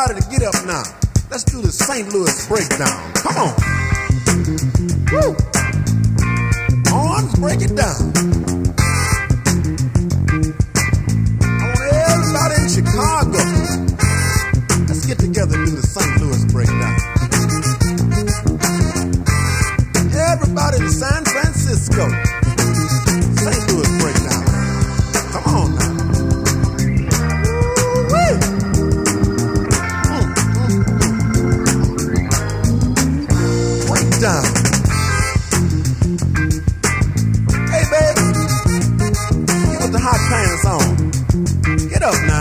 everybody to get up now. Let's do the St. Louis breakdown. Come on. Woo. Arms, break it down. I want everybody in Chicago. Let's get together and do the St. Louis breakdown. Everybody in San Francisco. St. Louis breakdown. Come on now. Woo-wee. Breakdown. Hey, baby. Get with the hot pants on. Get up now.